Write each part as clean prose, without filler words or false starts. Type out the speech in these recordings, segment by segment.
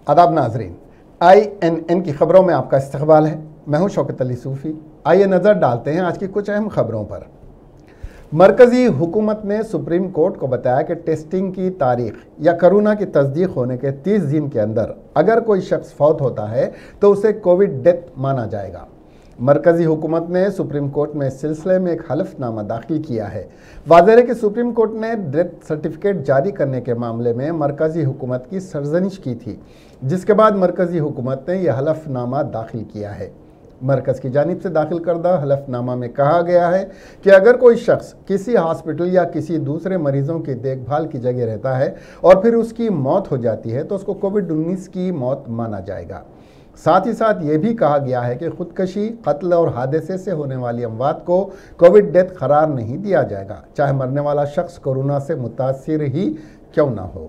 आदाब नाजरीन, INN की खबरों में आपका इस्तकबाल है। मैं हूं शौकत अली सूफ़ी। आइए नज़र डालते हैं आज की कुछ अहम खबरों पर। मरकज़ी हुकूमत ने सुप्रीम कोर्ट को बताया कि टेस्टिंग की तारीख या कोरोना की तस्दीक होने के 30 दिन के अंदर अगर कोई शख्स फौत होता है तो उसे कोविड डेथ माना जाएगा। मरकज़ी हुकूमत ने सुप्रीम कोर्ट में इस सिलसिले में एक हलफनामा दाखिल किया है। वाज़ेह है कि सुप्रीम कोर्ट ने डेथ सर्टिफिकेट जारी करने के मामले में मरकज़ी हुकूमत की सरजनिश की थी, जिसके बाद मरकज़ी हुकूमत ने यह हलफनामा दाखिल किया है। मरकज़ की जानिब से दाखिल करदा हलफनामा में कहा गया है कि अगर कोई शख्स किसी हॉस्पिटल या किसी दूसरे मरीजों की देखभाल की जगह रहता है और फिर उसकी मौत हो जाती है तो उसको कोविड-19 की मौत माना जाएगा। साथ ही साथ ये भी कहा गया है कि खुदकशी, कत्ल और हादसे से होने वाली अमवात को कोविड डेथ करार नहीं दिया जाएगा, चाहे मरने वाला शख्स कोरोना से मुतासिर ही क्यों ना हो।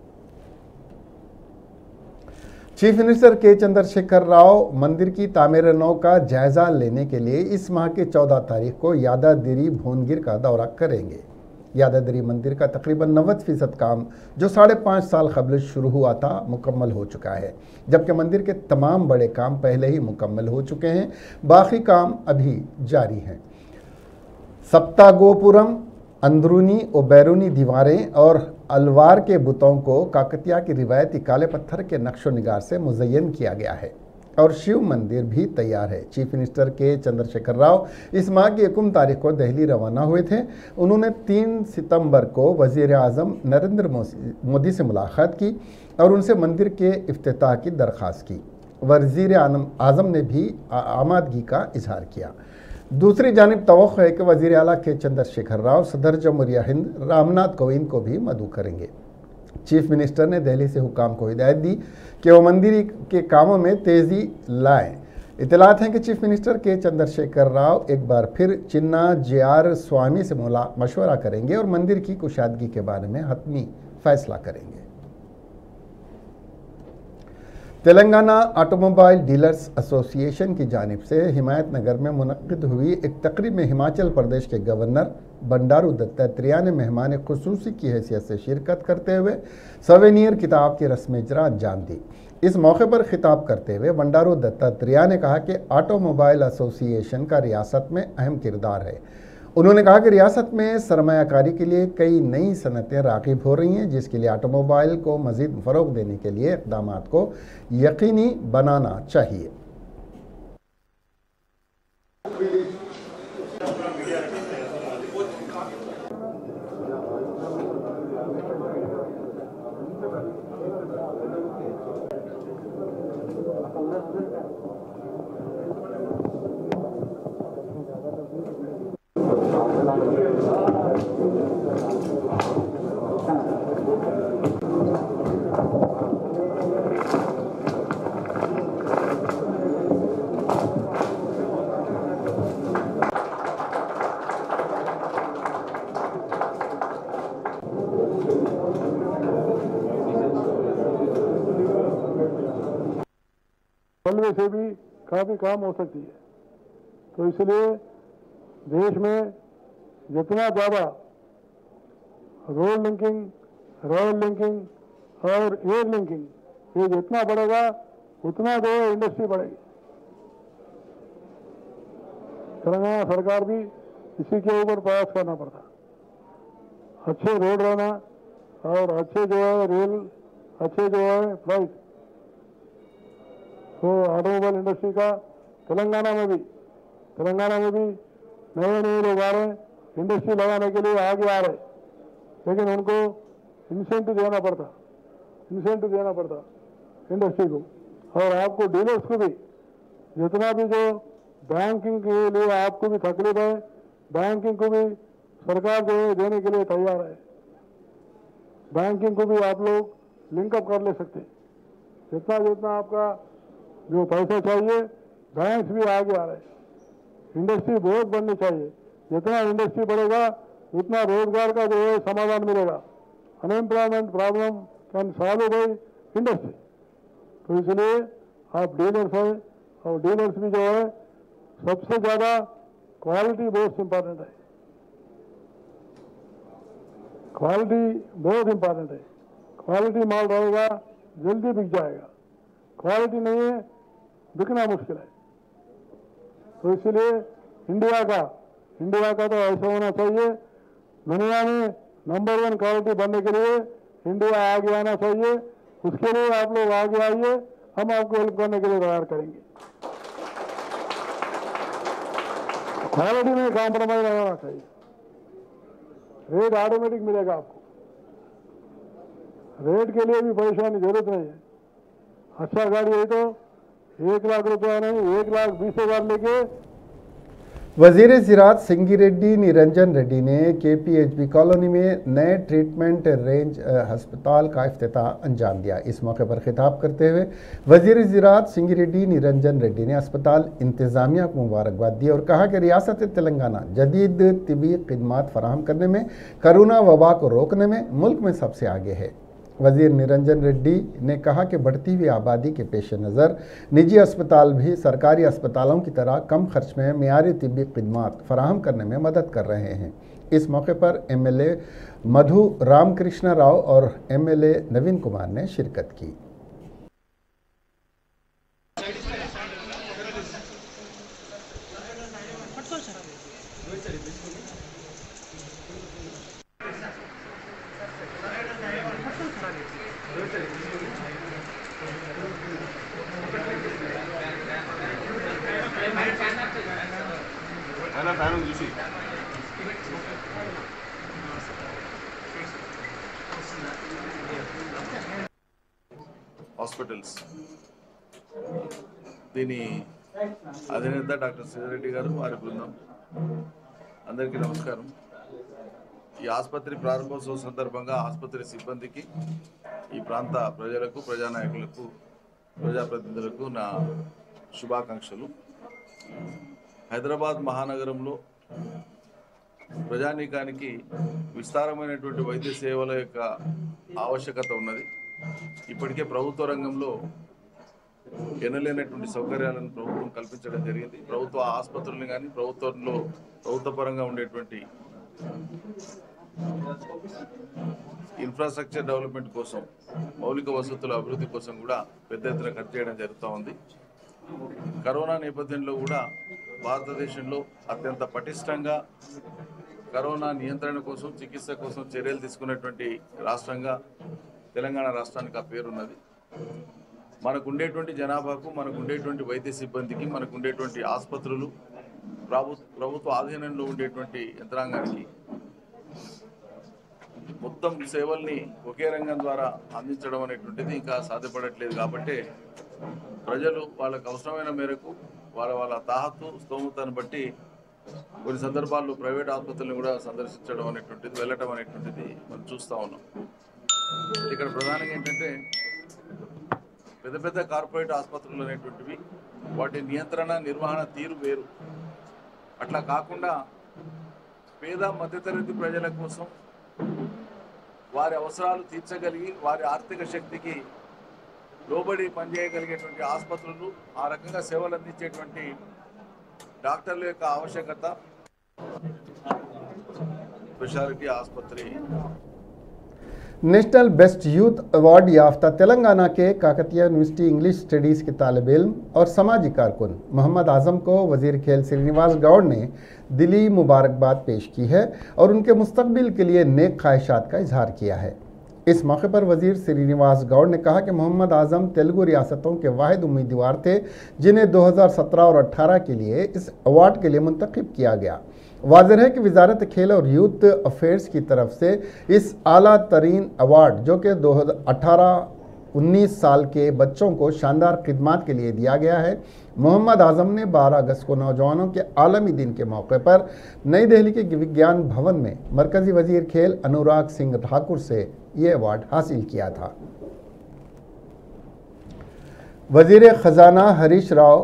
चीफ मिनिस्टर के चंद्रशेखर राव मंदिर की तामीर नौ का जायजा लेने के लिए इस माह की 14 तारीख को यादादिरी भुवनगिर का दौरा करेंगे। यादादिरी मंदिर का तकरीबन 90% काम जो 5.5 साल कबल शुरू हुआ था मुकम्मल हो चुका है, जबकि मंदिर के तमाम बड़े काम पहले ही मुकम्मल हो चुके हैं, बाकी काम अभी जारी हैं। सप्ता गोपुरम, अंदरूनी और बैरूनी दीवारें और अलवार के बुतों को काकतिया की रिवायती काले पत्थर के नक्शो निगार से मुज़य्यन किया गया है और शिव मंदिर भी तैयार है। चीफ मिनिस्टर के चंद्रशेखर राव इस माह की 1 तारीख को दिल्ली रवाना हुए थे। उन्होंने 3 सितंबर को वज़ीर आज़म नरेंद्र मोदी से मुलाकात की और उनसे मंदिर के इफ्तिताह की दरख्वास्त की। वज़ीर आज़म ने भी आमादगी का इजहार किया। दूसरी जानिब तवक्को है कि वज़ीर आला के चंद्रशेखर राव सदर जमहूरिया हिंद रामनाथ कोविंद को भी मदऊ करेंगे। चीफ मिनिस्टर ने दिल्ली से हुकाम को हिदायत दी कि वो मंदिर के कामों में तेज़ी लाएं। इतलात हैं कि चीफ मिनिस्टर के चंद्रशेखर राव एक बार फिर चिन्ना JR स्वामी से मशवरा करेंगे और मंदिर की कुशादगी के बारे में हतमी फैसला करेंगे। तेलंगाना ऑटोमोबाइल डीलर्स एसोसिएशन की जानिब से हिमायत नगर में मुनक्किद हुई एक तकरीब में हिमाचल प्रदेश के गवर्नर बंडारू दत्तात्रेय ने मेहमान खुसूसी की हैसियत से शिरकत करते हुए सवेनियर किताब की रस्म इजरा अंजाम दी। इस मौके पर खिताब करते हुए बंडारू दत्तात्रेय ने कहा कि ऑटोमोबाइल एसोसिएशन का रियासत में अहम किरदार है। उन्होंने कहा कि रियासत में सरमायाकारी के लिए कई नई सनतें राग़िब हो रही हैं, जिसके लिए ऑटोमोबाइल को मज़ीद फ़रोग़ देने के लिए इक़दामात को यकीनी बनाना चाहिए। में से भी काफी काम हो सकती है, तो इसलिए देश में जितना ज्यादा रोड लिंकिंग, रेल लिंकिंग और एयर लिंकिंग ये जितना बढ़ेगा उतना जो इंडस्ट्री बढ़ेगी। तेलंगाना सरकार भी इसी के ऊपर प्रयास करना पड़ता, अच्छे रोड रहना और अच्छे जो है रेल, अच्छे जो है फ्लाइट, तो ऑटोमोबाइल इंडस्ट्री का तेलंगाना में भी नए लोग आ रहे हैं, इंडस्ट्री लगाने के लिए आगे आ रहे, लेकिन उनको इंसेंटिव देना पड़ता इंडस्ट्री को। और आपको डीलर्स को भी जितना भी जो बैंकिंग के लिए आपको भी तकलीफ है, बैंकिंग को भी सरकार जो है देने के लिए तैयार है। बैंकिंग को भी आप लोग लिंकअप कर ले सकते, जितना आपका जो पैसा चाहिए बैंक भी आगे आ रहे। इंडस्ट्री बहुत बढ़नी चाहिए, जितना इंडस्ट्री बढ़ेगा उतना रोजगार का जो है समाधान मिलेगा। Unemployment problem can solve by industry. तो इसलिए आप डीलर्स हैं और डीलर्स भी जो है सबसे ज्यादा क्वालिटी बहुत इंपॉर्टेंट है, क्वालिटी बहुत इंपॉर्टेंट है। क्वालिटी माल रहेगा जल्दी बिक जाएगा। क्वालिटी नहीं है, बिकना मुश्किल है। तो इसलिए इंडिया का तो ऐसा होना चाहिए, दुनिया में नंबर 1 क्वालिटी बनने के लिए इंडिया आगे आना चाहिए। उसके लिए आप लोग आगे आइए, हम आपको हेल्प करने के लिए तैयार करेंगे। क्वालिटी में कॉम्प्रोमाइज नहीं होना चाहिए। रेट ऑटोमेटिक मिलेगा आपको, रेट के लिए भी परेशानी जरूरत नहीं है। अच्छा गाड़ी है तो 1 लाख रुपया नहीं, 1,20,000 लेके। वजीर ज़राअत सिंगिरेड्डी निरंजन रेड्डी ने KPHB कॉलोनी में नए ट्रीटमेंट रेंज अस्पताल का इफ्तिताह अंजाम दिया। इस मौके पर खिताब करते हुए वजीर ज़राअत सिंगिरेड्डी निरंजन रेड्डी ने अस्पताल इंतज़ामिया को मुबारकबाद दी और कहा कि रियासत तेलंगाना जदीद तिबी खिदमात फराहम करने में, कोरोना वबा को रोकने में मुल्क में सबसे आगे है। वजीर निरंजन रेड्डी ने कहा कि बढ़ती हुई आबादी के पेश नज़र निजी अस्पताल भी सरकारी अस्पतालों की तरह कम खर्च में मियारी तिब्बी खिदमात फराहम करने में मदद कर रहे हैं। इस मौके पर MLA मधु रामकृष्ण राव और MLA नवीन कुमार ने शिरकत की। హాస్పిటల్స్ దీని అధినేత డాక్టర్ శ్రీధర్రెడ్డి గారు, వారి బృందం, అందరికీ నమస్కారం। ఈ ఆసుపత్రి ప్రారంభోత్సవం సందర్భంగా ఆసుపత్రి సిబ్బందికి, ఈ ప్రాంత ప్రజలకు, ప్రజానాయకులకు, ప్రజాప్రతినిధులకు నా శుభాకాంక్షలు। హైదరాబాద్ మహానగరంలో ప్రజానీకానికి విస్తారమైనటువంటి వైద్య సేవల యొక్క ఆవశ్యకత ఉన్నది। ఇప్పటికే ప్రభుత్వ రంగంలో ఎనలేనటువంటి సౌకర్యాలను ప్రభుత్వం కల్పించడం జరిగింది। ప్రభుత్వ ఆసుపత్రులను కానీ, ప్రభుత్వ పరంగా ఉండేటువంటి ఇన్ఫ్రాస్ట్రక్చర్ డెవలప్మెంట్ కోసం, మౌలిక వసతుల అభివృద్ధి కోసం కూడా పెద్ద ఎత్తున ఖర్చు చేయడం జరుగుతూ ఉంది। కరోనా నేపథ్యంలో కూడా భారతదేశంలో అత్యంత పటిష్టంగా కరోనా నియంత్రణ కోసం, చికిత్స కోసం చర్యలు తీసుకున్నటువంటి రాష్ట్రంగా తెలంగాణ రాష్ట్రానికి ఆ పేరున్నది। మనకుండేటువంటి జనాభాకు, మనకుండేటువంటి వైద్య సిబ్బందికి, మనకుండేటువంటి ఆసుపత్రులు, ప్రభుత్వ ఆధీనంలో ఉండేటువంటి యంత్రాంగానికి మొత్తం సేవల్ని ఒకే రంగం ద్వారా అందించడం అనేటువంటిది ఇంకా సాధ్యపడట్లేదు। కాబట్టి ప్రజలు వాళ్ళకు అవసరమైన మేరకు వాళ్ళ తాహతు, స్తోమతను బట్టి కొన్ని సందర్భాల్లో ప్రైవేట్ ఆసుపత్రులను కూడా సందర్శించడం అనేటువంటిది, వెళ్ళటం అనేటువంటిది మనం చూస్తూ ఉన్నాం। ఇక్కడ ప్రధానంగా ఏంటంటే పెద్ద పెద్ద కార్పొరేట్ ఆసుపత్రులు అనేటువంటివి వాటి నియంత్రణ, నిర్వహణ తీరు వేరు। అట్లా కాకుండా పేద మధ్యతరగతి ప్రజల కోసం వారి అవసరాలు తీర్చగలిగి, వారి ఆర్థిక శక్తికి లోబడి పనిచేయగలిగేటువంటి ఆసుపత్రులు, ఆ రకంగా సేవలు అందించేటువంటి డాక్టర్ల యొక్క ఆవశ్యకత స్పెషాలిటీ ఆసుపత్రి। नेशनल बेस्ट यूथ अवार्ड याफ्ता तेलंगाना के काकतिया यूनिवर्सिटी इंग्लिश स्टडीज़ के तालिब इल्म और समाजी कारकुन मोहम्मद आजम को वजीर खेल श्रीनिवास गौड़ ने दिली मुबारकबाद पेश की है और उनके मुस्तकबिल के लिए नेक ख्वाहिशात का इजहार किया है। इस मौके पर वजीर श्रीनिवास गौड़ ने कहा कि मोहम्मद आजम तेलुगु रियासतों के वाहिद उम्मीदवार थे जिन्हें 2017 और 18 के लिए इस अवार्ड के लिए मुंतखब किया गया। वाज़ेह है कि वजारत खेल और यूथ अफेयर्स की तरफ से इस आला तरीन अवार्ड जो कि 2018-19 साल के बच्चों को शानदार खिदमात के लिए दिया गया है। मोहम्मद आजम ने 12 अगस्त को नौजवानों के आलमी दिन के मौके पर नई दिल्ली के विज्ञान भवन में मरकज़ी वजीर खेल अनुराग सिंह ठाकुर से ये अवार्ड हासिल किया था। वजीर ख़जाना हरीश राव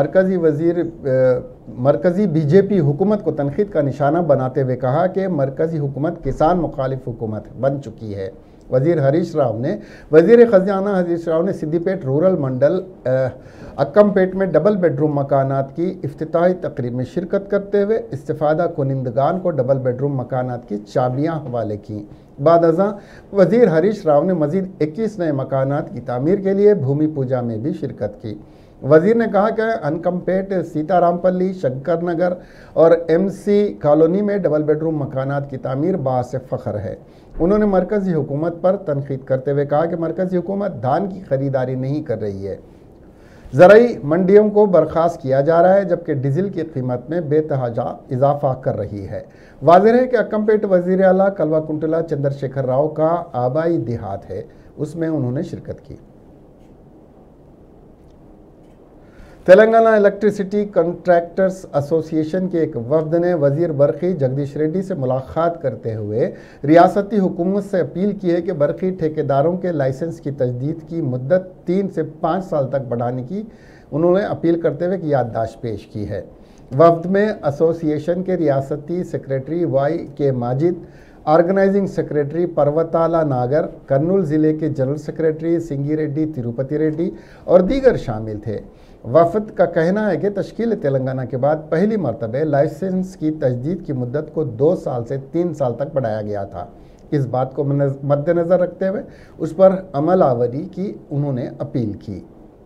मरकज़ी बीजेपी हुकूमत को तनखीद का निशाना बनाते हुए कहा कि मरकज़ी हुकूमत किसान मुखालिफ हुकूमत बन चुकी है। वजीर ख़जाना हरीश राव ने सिद्दीपेट रूरल मंडल अक्कमपेट में डबल बेडरूम मकानात की इफ्तिताही तकरीब में शिरकत करते हुए इस्तिफ़ादा कुनिंदगान को डबल बेडरूम मकानात की चाबियाँ हवाले की। बाद अज़ां वज़ीर हरीश राव ने मज़ीद 21 नए मकानात की तामीर के लिए भूमि पूजा में भी शिरकत की। वज़ीर ने कहा कि अनकमपेट, सीतारामपल्ली, शंकर नगर और MC कॉलोनी में डबल बेडरूम मकानात की तामीर बाअस फ़ख्र है। उन्होंने मरकज़ी हुकूमत पर तनकीद करते हुए कहा कि मरकज़ी हुकूमत धान की खरीदारी नहीं कर रही है, ज़राई मंडियों को बर्खास्त किया जा रहा है, जबकि डीजल की कीमत में बेतहाजा इजाफा कर रही है। वाज़ेह है कि अक्कमपेट वज़ीर आला कलवा कुंटला चंद्रशेखर राव का आबाई देहात है, उसमें उन्होंने शिरकत की। तेलंगाना इलेक्ट्रिसिटी कॉन्ट्रैक्टर्स एसोसिएशन के एक वफ्द ने वज़ीर बरक़ी जगदीश रेड्डी से मुलाकात करते हुए रियासती हुकूमत से अपील की है कि बरक़ी ठेकेदारों के लाइसेंस की तजदीद की मुद्दत 3 से 5 साल तक बढ़ाने की उन्होंने अपील करते हुए याददाश्त पेश की है। वफ्द में एसोसिएशन के रियासती secretary YK Majid, organising secretary Parvatala Nagar, Kurnool ज़िले के जनरल सेक्रेटरी सिंगी रेड्डी तिरुपति रेड्डी और दीगर शामिल थे। वफद का कहना है कि तश्कील तेलंगाना के बाद पहली मरतबा लाइसेंस की तजदीद की मुद्दत को 2 साल से 3 साल तक बढ़ाया गया था। इस बात को मद्देनज़र रखते हुए उस पर अमल आवरी की उन्होंने अपील की।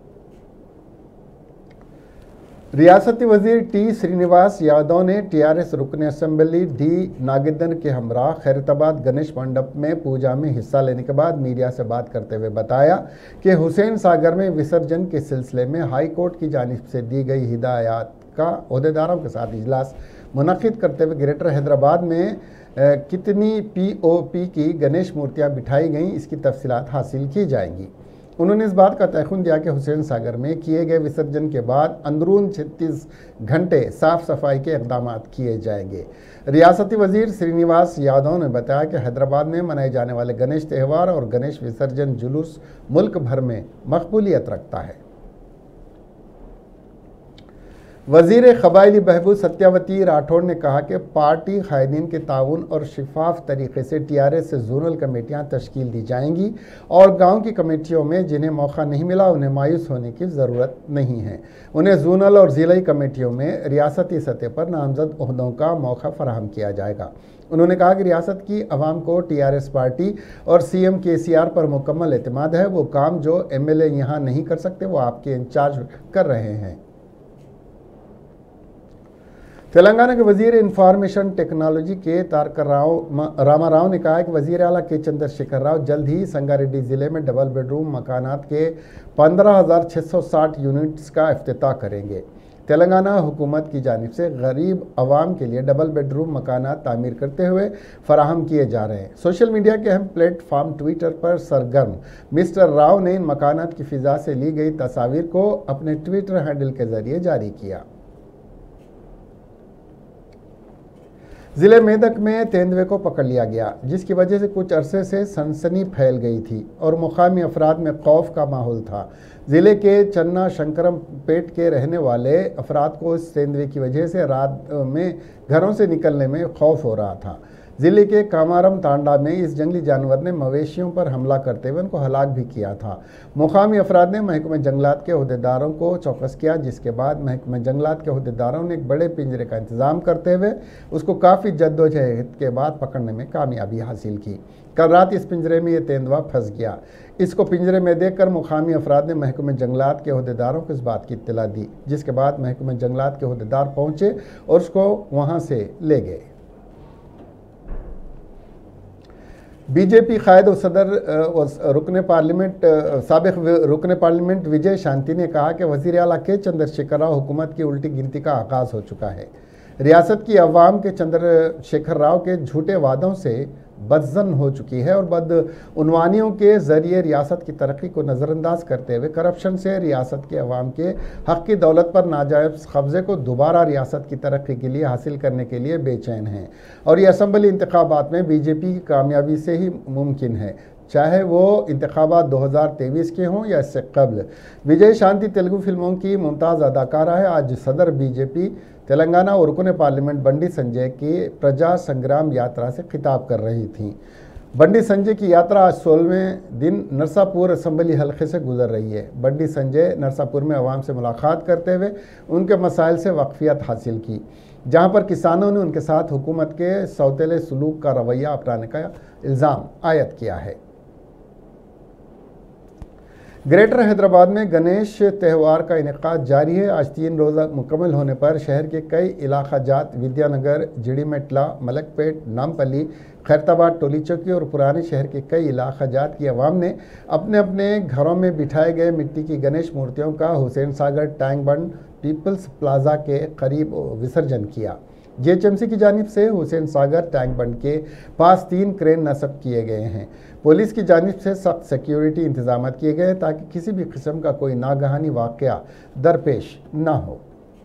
रियासती वज़ीर T श्रीनिवास यादव ने TRS रुकन असम्बली D नागेंद्र के हमरा खैरताबाद गणेश मंडप में पूजा में हिस्सा लेने के बाद मीडिया से बात करते हुए बताया कि हुसैन सागर में विसर्जन के सिलसिले में हाई कोर्ट की जानिब से दी गई हिदायत का ओहदेदारों के साथ इजलास मुनक़िद करते हुए ग्रेटर हैदराबाद में कितनी POP की गणेश मूर्तियाँ बिठाई गईं, इसकी तफसीलात हासिल की जाएंगी। उन्होंने इस बात का तयक़ुन दिया कि हुसैन सागर में किए गए विसर्जन के बाद अंदरून 36 घंटे साफ़ सफाई के इक़दाम किए जाएंगे। रियासती वज़ीर श्रीनिवास यादव ने बताया कि हैदराबाद में मनाए जाने वाले गणेश त्यौहार और गणेश विसर्जन जुलूस मुल्क भर में मकबूलियत रखता है। वज़ीर क़बायली बहबूद सत्यावती राठौड़ ने कहा कि पार्टी क़ायदीन के ताउन और शफाफ तरीके से TRS से जोनल कमेटियाँ तश्कील दी जाएंगी और गांव की कमेटियों में जिन्हें मौका नहीं मिला उन्हें मायूस होने की ज़रूरत नहीं है। उन्हें जोनल और ज़िलाई कमेटियों में रियासती सतह पर नामज़द ओहदों का मौका फराहम किया जाएगा। उन्होंने कहा कि रियासत की अवाम को TRS पार्टी और CM KCR पर मुकम्मल एतमाद है। वो काम जो MLA यहाँ नहीं कर सकते वो आपके इंचार्ज कर रहे हैं। तेलंगाना के वज़ीर इंफॉर्मेशन टेक्नोलॉजी के तारक रामाराव ने कहा है कि वज़ीर आला के चंद्रशेखर राव जल्द ही संगारेड्डी ज़िले में डबल बेडरूम मकानात के 15,660 यूनिट्स का इफ्तिताह करेंगे। तेलंगाना हुकूमत की जानिब से गरीब आवाम के लिए डबल बेडरूम मकानात तामीर करते हुए फराहम किए जा रहे हैं। सोशल मीडिया के अहम प्लेटफार्म ट्विटर पर सरगर्म मिस्टर राव ने इन मकानात की फ़िज़ा से ली गई तस्वीर को अपने ट्विटर हैंडल के ज़रिए जारी किया। ज़िले मेदक में तेंदुए को पकड़ लिया गया, जिसकी वजह से कुछ अरसे से सनसनी फैल गई थी और मुकामी अफराद में खौफ का माहौल था। ज़िले के चन्ना शंकरम पेट के रहने वाले अफराद को इस तेंदुए की वजह से रात में घरों से निकलने में खौफ हो रहा था। ज़िले के कामारम तांडा में इस जंगली जानवर ने मवेशियों पर हमला करते हुए उनको हलाक भी किया था। मुकामी अफराद ने महकमे जंगलात के अहदेदारों को चौकस किया, जिसके बाद महकमे जंगलात के अहदेदारों ने एक बड़े पिंजरे का इंतज़ाम करते हुए उसको काफ़ी जद्दोजहद के बाद पकड़ने में कामयाबी हासिल की। कल रात इस पिंजरे में ये तेंदुआ फंस गया। इसको पिंजरे में देखकर मुकामी अफराद ने महकमे जंगलात के अहदेदारों को इस बात की इत्तला दी, जिसके बाद महकमे जंगलात के अहदेदार पहुँचे और उसको वहाँ से ले गए। बीजेपी कायद व सदर साबिक़ रुकन पार्लियामेंट विजय शांति ने कहा कि वज़ीर आला के चंद्रशेखर राव हुकूमत की उल्टी गिनती का आगाज़ हो चुका है। रियासत की अवाम के चंद्रशेखर राव के झूठे वादों से बदज़न हो चुकी है और बदउनवानियों के ज़रिए रियासत की तरक्की को नज़रअंदाज करते हुए करप्शन से रियासत के अवाम के हक़ की दौलत पर नाजायज़ कब्ज़े को दोबारा रियासत की तरक्की के लिए हासिल करने के लिए बेचैन हैं और ये असम्बली इंतखाबात में बीजेपी की कामयाबी से ही मुमकिन है, चाहे वो इंतखाबात 2023 के हों या इससे कबल। विजय शांति तेलुगु फिल्मों की मुमताज़ अदाकारा है। आज सदर बीजेपी तेलंगाना और रुकन पार्लियामेंट बंडी संजय की प्रजा संग्राम यात्रा से खिताब कर रही थी। बंडी संजय की यात्रा आज 16वें दिन नरसापुर असम्बली हल्के से गुजर रही है। बंडी संजय नरसापुर में अवाम से मुलाकात करते हुए उनके मसाइल से वाकफियत हासिल की। जहां पर किसानों ने उनके साथ हुकूमत के सौतेले सलूक का रवैया अपनाने का इल्ज़ाम आयद किया है। ग्रेटर हैदराबाद में गणेश त्यौहार का इनेकाद जारी है। आज 3 रोज़ा मुकम्मल होने पर शहर के कई इलाका जात विद्यानगर, जिड़ीमेटला, मलकपेट, नामपल्ली, खैरताबाद, टोली चौकी और पुराने शहर के कई इलाका जात की आवाम ने अपने अपने घरों में बिठाए गए मिट्टी की गणेश मूर्तियों का Hussain Sagar tank bund People's Plaza के करीब विसर्जन किया। जीएचएमसी की जानिब से हुसैन सागर टैंक बंड के पास 3 क्रेन नस्ब किए गए हैं। पुलिस की जानिब से सख्त सिक्योरिटी इंतजाम किए गए ताकि किसी भी किस्म का कोई नागहानी वाक़या दरपेश न हो।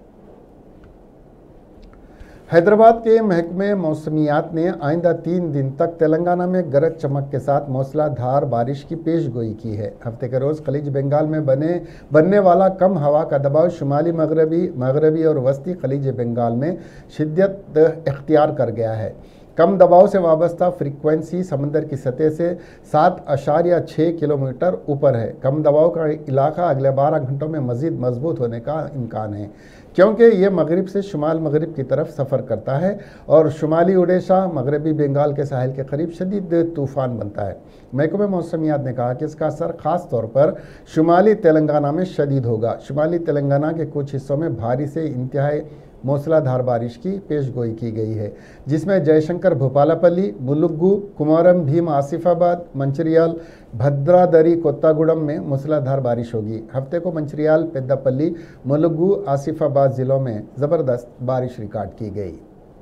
हैदराबाद के महकमे मौसमियात ने आइंदा 3 दिन तक तेलंगाना में गरज चमक के साथ मूसलाधार बारिश की पेशगोई की है। हफ्ते के रोज़ खलीज बंगाल में बनने वाला कम हवा का दबाव शुमाली मगरबी और वस्ती खलीज बंगाल में शिद्दत इख्तियार कर गया है। कम दबाव से वाबस्ता फ्रीक्वेंसी समंदर की सतह से 7.6 किलोमीटर ऊपर है। कम दबाव का इलाका अगले 12 घंटों में मज़ीद मजबूत होने का इम्कान है, क्योंकि ये मगरिब से शुमाल मगरिब की तरफ सफ़र करता है और शुमाली उड़ीसा मगरबी बंगाल के साहिल के करीब शदीद तूफ़ान बनता है। महकमे मौसमियात ने कहा कि इसका असर ख़ास तौर पर शुमाली तेलंगाना में शदीद होगा। शुमाली तेलंगाना के कुछ हिस्सों में भारी से इंतहाई मूसलाधार बारिश की पेशगोई की गई है, जिसमें जयशंकर भोपालापल्ली, मुलुगु, कुमारम भीम आसिफाबाद, मंचिरियाल, भद्रादरी, कोत्तागुड़म में मूसलाधार बारिश होगी। हफ्ते को मंचिरियाल, पेद्दापल्ली, मुलुगु, आसिफाबाद ज़िलों में ज़बरदस्त बारिश रिकॉर्ड की गई।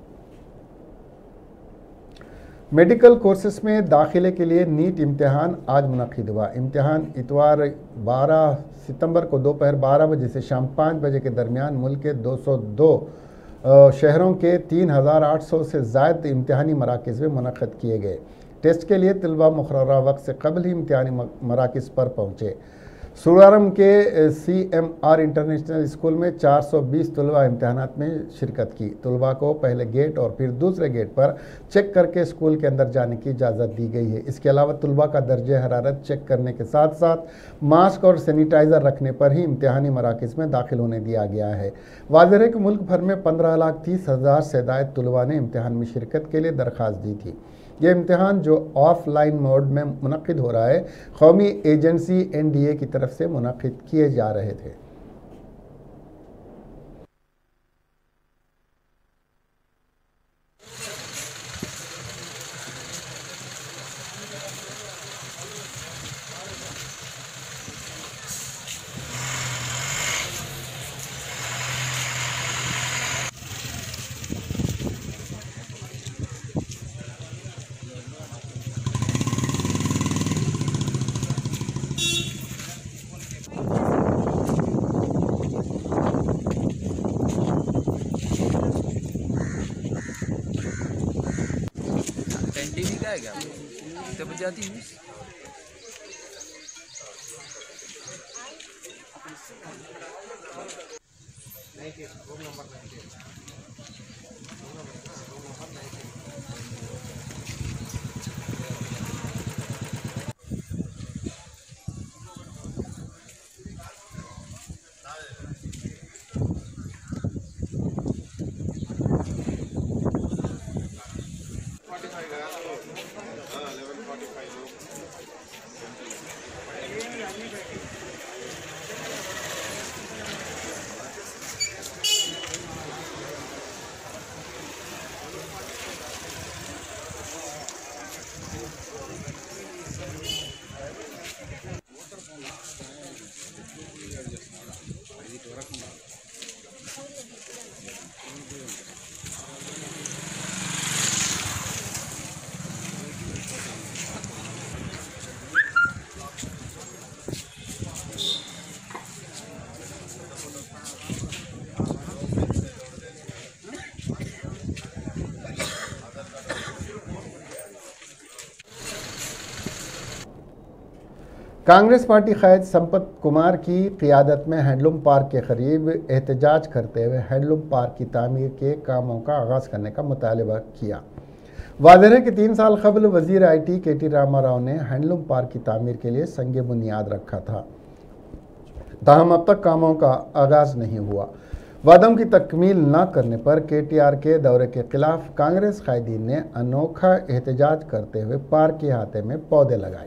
मेडिकल कोर्सेस में दाखिले के लिए नीट इम्तिहान आज मुनक़िद हुआ। इम्तिहान इतवार 12 सितंबर को दोपहर 12 बजे से शाम 5 बजे के दरमियान मुल्क के 202 शहरों के 3800 से ज़ायद इम्तिहानी मराकज़ में मुनक़िद किए गए। टेस्ट के लिए तलबा मुक़र्ररा वक्त से कबल ही इम्तिहानी मराकज़ पर पहुँचे। सुरारम के CMR इंटरनेशनल स्कूल में 420 तलबा इम्तहानात में शिरकत की। तलबा को पहले गेट और फिर दूसरे गेट पर चेक करके स्कूल के अंदर जाने की इजाज़त दी गई है। इसके अलावा तलबा का दर्जे हरारत चेक करने के साथ साथ मास्क और सैनिटाइज़र रखने पर ही इम्तहानी मराकज़ में दाखिल होने दिया गया है। वाज़ेह है कि मुल्क भर में 15,30,000 से ज़ायद तलबा ने इम्तहान में शिरकत के लिए दरख्वास्त दी थी। यह इम्तिहान जो ऑफलाइन मोड में मुनक़िद हो रहा है, कौमी एजेंसी NDA की तरफ से मुनक़िद किए जा रहे थे। टीवी का है क्या? तो बजाती हूँ। कांग्रेस पार्टी क़ायद संपत कुमार की क़ियादत में हैंडलूम पार्क के करीब एहतजाज करते हुए हैंडलूम पार्क की तामीर के कामों का आगाज़ करने का मुतालबा किया। वाज़ेह है कि 3 साल कबल वज़ीर IT KT रामाराव ने हैंडलूम पार्क की तामीर के लिए संग बुनियाद रखा था, ताहम अब तक कामों का आगाज़ नहीं हुआ। वादों की तकमील न करने पर केटीआर के दौरे के खिलाफ कांग्रेस कायदीन ने अनोखा एहतजाज करते हुए पार्क के अहाते में पौधे लगाए।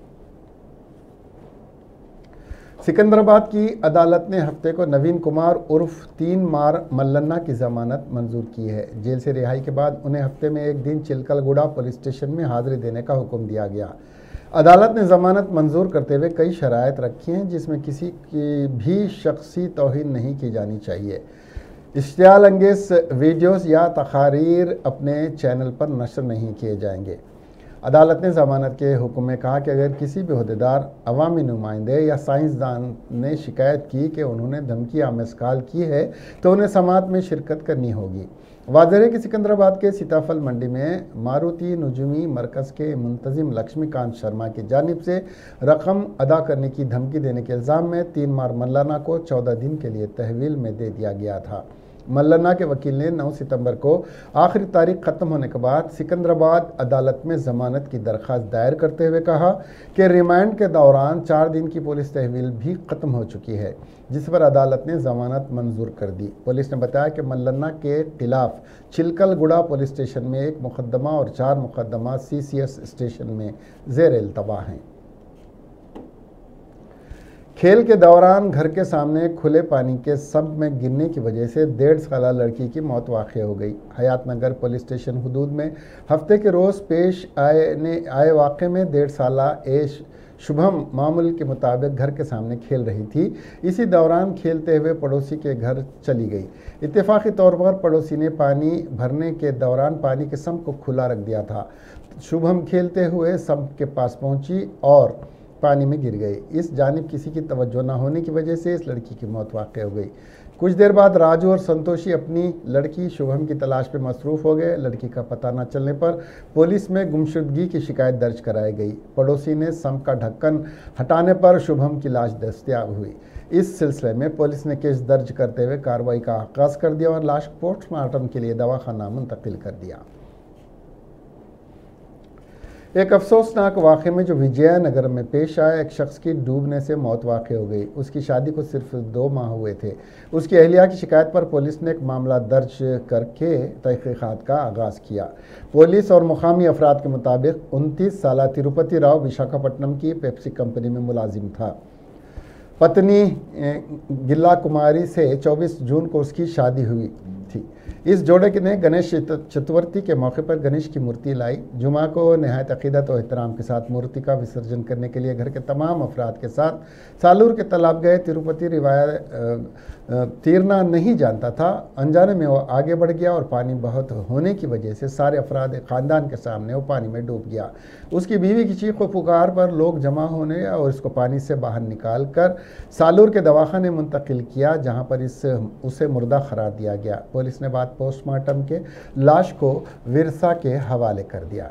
सिकंदराबाद की अदालत ने हफ्ते को नवीन कुमार उर्फ 3 मार मल्लन्ना की जमानत मंजूर की है। जेल से रिहाई के बाद उन्हें हफ्ते में एक दिन चिलकलगुड़ा पुलिस स्टेशन में हाजिरी देने का हुक्म दिया गया। अदालत ने जमानत मंजूर करते हुए कई शराइत रखी हैं, जिसमें किसी की भी शख्सी तौहीन नहीं की जानी चाहिए। इश्तियाल अंगेज वीडियोस या तकारीर अपने चैनल पर नशर नहीं किए जाएंगे। अदालत ने जमानत के हुक्म में कहा कि अगर किसी भी अहदेदार, अवामी नुमाइंदे या साइंसदान ने शिकायत की कि उन्होंने धमकी आमेज कॉल की है तो उन्हें समाअत में शिरकत करनी होगी। वाज़ेह है कि सिकंदराबाद के सीताफल मंडी में मारुति नजूमी मरकज़ के मुंतजिम लक्ष्मीकांत शर्मा की जानिब से रकम अदा करने की धमकी देने के इल्ज़ाम में 3 मार मल्लाना को 14 दिन के लिए तहवील में दे दिया गया था। मल्लाना के वकील ने 9 सितंबर को आखिरी तारीख ख़त्म होने के बाद सिकंदराबाद अदालत में ज़मानत की दरख्वास्त दायर करते हुए कहा कि रिमांड के दौरान 4 दिन की पुलिस तहवील भी ख़त्म हो चुकी है, जिस पर अदालत ने ज़मानत मंजूर कर दी। पुलिस ने बताया कि मल्लाना के खिलाफ चिलकलगुड़ा पुलिस स्टेशन में 1 मुकदमा और 4 मुकदमा CCS स्टेशन में ज़ेर इल्तवा हैं। खेल के दौरान घर के सामने खुले पानी के सम्प में गिरने की वजह से 1.5 साला लड़की की मौत वाक़ हो गई। हयात नगर पुलिस स्टेशन हुदूद में हफ्ते के रोज़ पेश आए वाक़े में 1.5 साला शुभम मामूल के मुताबिक घर के सामने खेल रही थी। इसी दौरान खेलते हुए पड़ोसी के घर चली गई। इत्तेफाकी तौर पर पड़ोसी ने पानी भरने के दौरान पानी के सम्प को खुला रख दिया था। शुभम खेलते हुए सम्प के पास पहुंची और पानी में गिर गई। इस जानिब किसी की तवज्जो न होने की वजह से इस लड़की की मौत वाक़ हो गई। कुछ देर बाद राजू और संतोषी अपनी लड़की शुभम की तलाश में मसरूफ़ हो गए। लड़की का पता न चलने पर पुलिस में गुमशुदगी की शिकायत दर्ज कराई गई। पड़ोसी ने सम्प का ढक्कन हटाने पर शुभम की लाश दस्तयाब हुई। इस सिलसिले में पुलिस ने केस दर्ज करते हुए कार्रवाई का आगाज़ कर दिया और लाश पोस्टमार्टम के लिए दवाखाना मुंतकिल कर दिया। एक अफसोसनाक वाक़े में जो विजयनगर में पेश आया, एक शख्स की डूबने से मौत वाक़ हो गई। उसकी शादी को सिर्फ 2 माह हुए थे। उसकी अहलिया की शिकायत पर पुलिस ने एक मामला दर्ज करके तहक़ीक़ात का आगाज़ किया। पुलिस और मुकामी अफराद के मुताबिक 29 साला तिरुपति राव विशाखापट्टनम की पेप्सी कंपनी में मुलाजिम था। पत्नी गिल्ला कुमारी से 24 जून को उसकी शादी हुई थी। इस जोड़े ने गणेश चतुर्थी के मौके पर गणेश की मूर्ति लाई। जुमा को नहायत अक़ीदत और एहतराम के साथ मूर्ति का विसर्जन करने के लिए घर के तमाम अफराद के साथ सालूर के तालाब गए। तिरुपति रिवायत तैरना नहीं जानता था। अनजाने में वो आगे बढ़ गया और पानी बहुत होने की वजह से सारे अफराद ख़ानदान के सामने वो पानी में डूब गया। उसकी बीवी की चीख व पुकार पर लोग जमा होने और इसको पानी से बाहर निकाल कर सालूर के दवाखाने मुंतकिल किया, जहां पर उसे मुर्दा करार दिया गया। पुलिस ने बाद पोस्टमार्टम के लाश को विरसा के हवाले कर दिया।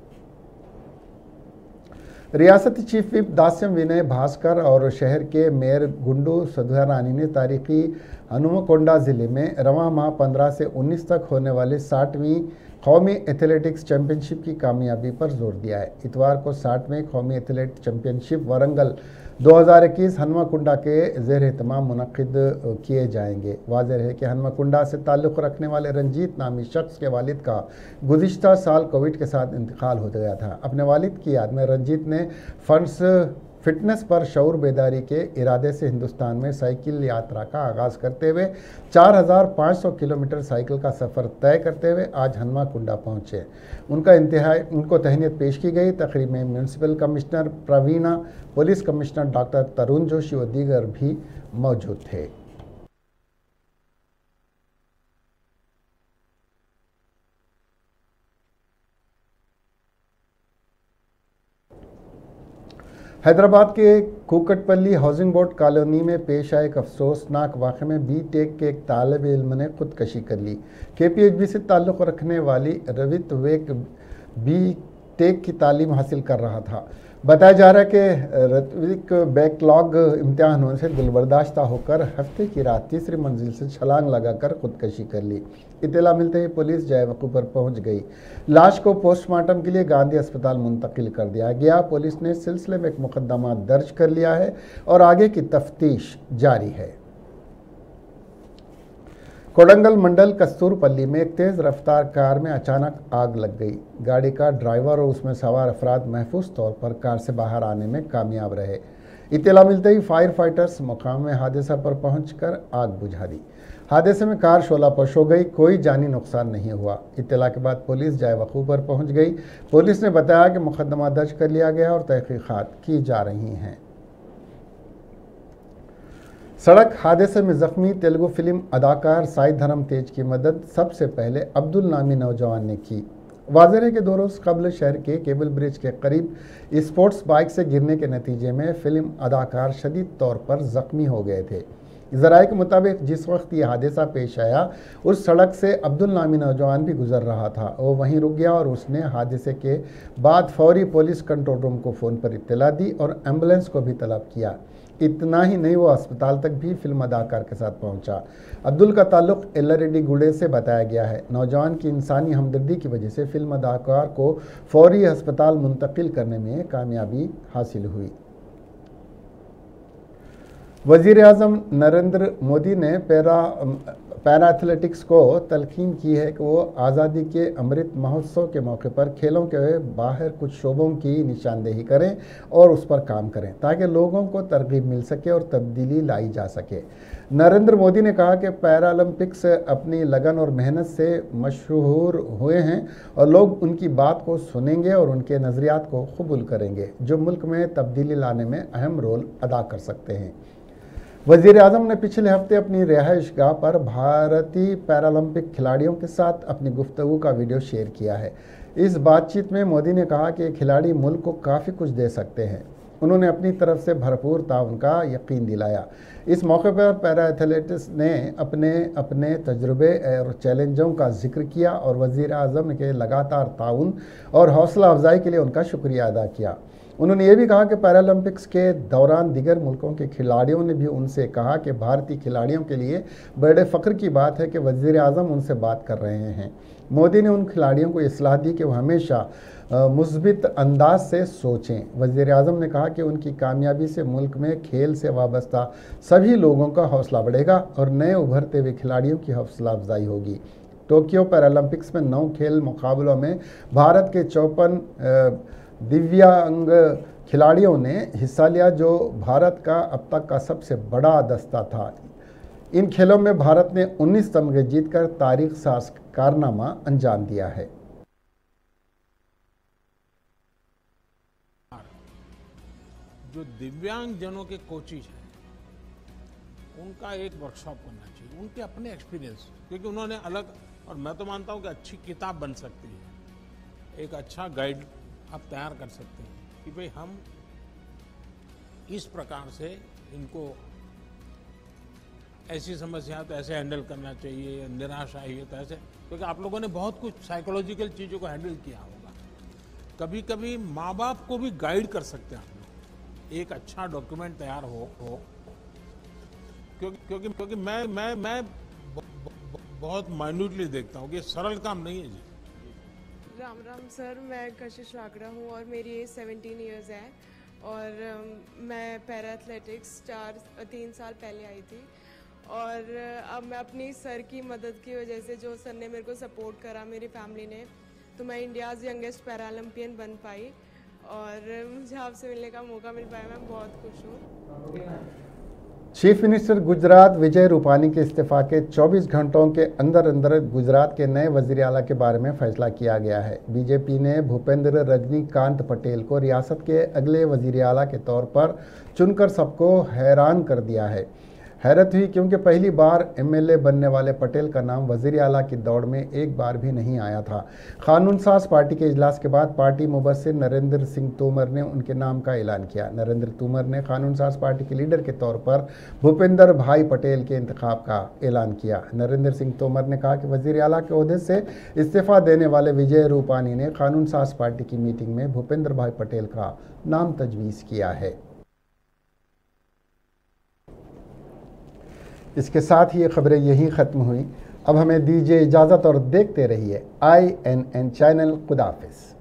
रियासती चीफ विप दास्यम विनय भास्कर और शहर के मेयर गुंडू सुधारानी ने तारीखी हनुमकोंडा ज़िले में रवां माह 15 से 19 तक होने वाले 60वीं कौमी एथलेटिक्स चैंपियनशिप की कामयाबी पर जोर दिया है। इतवार को 60वें कौमी एथलेट चैंपियनशिप वरंगल 2021 हनुमाकुंडा के ज़ेर एहतमाम मुनक़िद किए जाएंगे। वाज़ेह है कि हनुमाकुंडा से ताल्लुक़ रखने वाले रंजीत नामी शख्स के वालिद का गुज़िश्ता साल कोविड के साथ इंतकाल हो गया था। अपने वालिद की याद में रंजीत ने फंड्स फिटनेस पर शऊर बेदारी के इरादे से हिंदुस्तान में साइकिल यात्रा का आगाज़ करते हुए 4500 किलोमीटर साइकिल का सफ़र तय करते हुए आज हनुमाकुंडा पहुँचे। उनको तहनीत पेश की गई। तकरीब में municipal commissioner Praveena, police commissioner doctor Tarun Joshi व दीगर भी मौजूद थे। हैदराबाद के कुकटपल्ली हाउसिंग बोर्ड कॉलोनी में पेश आए एक अफसोसनाक वाक़े में BTech के एक तालिब इल्म ने खुदकशी कर ली। KPHB से ताल्लुक़ रखने वाली रवित वेक BTech की तालीम हासिल कर रहा था। बताया जा रहा है कि ऋत्विक बैकलॉग इम्तिहान होने से दिलबर्दाश्ता होकर हफ्ते की रात 3री मंजिल से छलांग लगाकर खुदकशी कर ली। इत्तला मिलते ही पुलिस जाए वक़ू पर पहुंच गई। लाश को पोस्टमार्टम के लिए गांधी अस्पताल मुंतकिल कर दिया गया। पुलिस ने इस सिलसिले में एक मुकदमा दर्ज कर लिया है और आगे की तफ्तीश जारी है। कोडंगल मंडल कस्तूरपल्ली में एक तेज़ रफ्तार कार में अचानक आग लग गई। गाड़ी का ड्राइवर और उसमें सवार अफराद महफूज तौर पर कार से बाहर आने में कामयाब रहे। इत्तला मिलते ही फायर फाइटर्स मुकाम में हादसा पर पहुंचकर आग बुझा दी। हादसे में कार शोलापोश हो गई, कोई जानी नुकसान नहीं हुआ। इत्तला के बाद पुलिस जाए वकूफ़ पर पहुंच गई। पुलिस ने बताया कि मुकदमा दर्ज कर लिया गया और तहकीकात की जा रही हैं। सड़क हादसे में जख्मी तेलुगु फिल्म अदाकार साई धर्म तेज की मदद सबसे पहले अब्दुल नामी नौजवान ने की। वाज़ेह है कि 2 रोज़ कबल शहर के केबल ब्रिज के करीब स्पोर्ट्स बाइक से गिरने के नतीजे में फिल्म अदाकार शदीद तौर पर जख्मी हो गए थे। ज़राए के मुताबिक जिस वक्त यह हादसा पेश आया उस सड़क से अब्दुल नामी नौजवान भी गुजर रहा था। वो वहीं रुक गया और उसने हादसे के बाद फौरी पुलिस कंट्रोल रूम को फ़ोन पर इत्तला दी और एम्बुलेंस को भी तलब किया। इतना ही नहीं, वो अस्पताल तक भी फिल्म अदाकार के साथ पहुंचा। अब्दुल का ताल्लुक एल्लारेड्डी गुडे से बताया गया है। नौजवान की इंसानी हमदर्दी की वजह से फिल्म अदाकार को फौरी अस्पताल मुंतकिल करने में कामयाबी हासिल हुई। वज़ीर आज़म नरेंद्र मोदी ने पैरा एथलेटिक्स को तलकीन की है कि वो आज़ादी के अमृत महोत्सव के मौके पर खेलों के बाहर कुछ शोबों की निशानदेही करें और उस पर काम करें ताकि लोगों को तरगीब मिल सके और तब्दीली लाई जा सके। नरेंद्र मोदी ने कहा कि पैरालंपिक्स अपनी लगन और मेहनत से मशहूर हुए हैं और लोग उनकी बात को सुनेंगे और उनके नज़रियात को कबूल करेंगे जो मुल्क में तब्दीली लाने में अहम रोल अदा कर सकते हैं। वज़ीर आज़म ने पिछले हफ्ते अपनी रिहाइशगाह पर भारतीय पैरालंपिक खिलाड़ियों के साथ अपनी गुफ्तगू का वीडियो शेयर किया है। इस बातचीत में मोदी ने कहा कि खिलाड़ी मुल्क को काफ़ी कुछ दे सकते हैं। उन्होंने अपनी तरफ से भरपूर ताउन का यकीन दिलाया। इस मौके पर पैरा एथलेटिक्स ने अपने तजुर्बे और चैलेंजों का जिक्र किया और वज़ीर आज़म के लगातार ताउन और हौसला अफजाई के लिए उनका शुक्रिया अदा किया। उन्होंने ये भी कहा कि पैरालंपिक्स के दौरान दीगर मुल्कों के खिलाड़ियों ने भी उनसे कहा कि भारतीय खिलाड़ियों के लिए बड़े फ़ख्र की बात है कि वज़ीर आज़म उनसे बात कर रहे हैं। मोदी ने उन खिलाड़ियों को इस्लाह दी कि वह हमेशा मुस्बित अंदाज से सोचें। वज़ीर आज़म ने कहा कि उनकी कामयाबी से मुल्क में खेल से वाबस्ता सभी लोगों का हौसला बढ़ेगा और नए उभरते हुए खिलाड़ियों की हौसला अफजाई होगी। टोक्यो पैरालंपिक्स में 9 खेल मुकाबलों में भारत के 54 दिव्यांग खिलाड़ियों ने हिस्सा लिया जो भारत का अब तक का सबसे बड़ा दस्ता था। इन खेलों में भारत ने 19 तमगे जीतकर तारीख साज कारनामा अंजाम दिया है। जो दिव्यांग जनों के कोचेज हैं उनका एक वर्कशॉप करना चाहिए, उनके अपने एक्सपीरियंस, क्योंकि उन्होंने अलग, और मैं तो मानता हूं कि अच्छी किताब बन सकती है, एक अच्छा गाइड आप तैयार कर सकते हैं कि भाई हम इस प्रकार से इनको ऐसी समस्या तो ऐसे हैंडल करना चाहिए, निराशा आई है तो ऐसे, क्योंकि आप लोगों ने बहुत कुछ साइकोलॉजिकल चीज़ों को हैंडल किया होगा। कभी कभी माँ बाप को भी गाइड कर सकते हैं आप लोग, एक अच्छा डॉक्यूमेंट तैयार हो क्योंकि मैं बहुत माइन्यूटली देखता हूँ कि सरल काम नहीं है जी। राम राम सर, मैं कशिश वागड़ा हूँ और मेरी एज 17 इयर्स है और मैं पैरा एथलेटिक्स 3 साल पहले आई थी और अब मैं अपनी सर की मदद की वजह से, जो सर ने मेरे को सपोर्ट करा, मेरी फैमिली ने, तो मैं इंडियाज़ यंगेस्ट पैरालंपियन बन पाई और मुझे आपसे मिलने का मौका मिल पाया। मैं बहुत खुश हूँ। चीफ मिनिस्टर गुजरात विजय रूपानी के इस्तीफा के 24 घंटों के अंदर गुजरात के नए वज़ीर आला के बारे में फैसला किया गया है। बीजेपी ने भूपेंद्र रजनीकांत पटेल को रियासत के अगले वज़ीर आला के तौर पर चुनकर सबको हैरान कर दिया है। हैरत हुई क्योंकि पहली बार एमएलए बनने वाले पटेल का नाम वज़ीर आला की दौड़ में एक बार भी नहीं आया था। कानून साज पार्टी के इजलास के बाद पार्टी मुबस्सिर नरेंद्र सिंह तोमर ने उनके नाम का ऐलान किया। नरेंद्र तोमर ने कानून साज पार्टी के लीडर के तौर पर भूपेंद्र भाई पटेल के इंतखाब का ऐलान किया। नरेंद्र सिंह तोमर ने कहा कि वज़ीर आला के ओहदे से इस्तीफा देने वाले विजय रूपानी ने कानून साज पार्टी की मीटिंग में भूपेंद्र भाई पटेल का नाम तजवीज़ किया है। इसके साथ ही ये खबरें यहीं ख़त्म हुई। अब हमें दीजिए इजाज़त और देखते रहिए INN चैनल। खुदा हाफ़िज़।